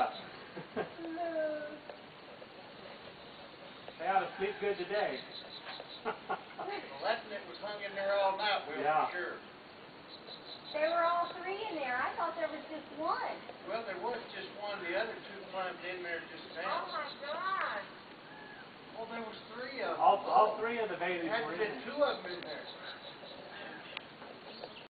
Yeah. They ought to sleep good today. Well, that's it was hung in there all night, Will, Yeah. for sure. There were all three in there. I thought there was just one. Well, there was just one. The other two climbed in there just Oh now. my God. Well, there was three of them. All three of the There babies had were to in been there. two of them in there.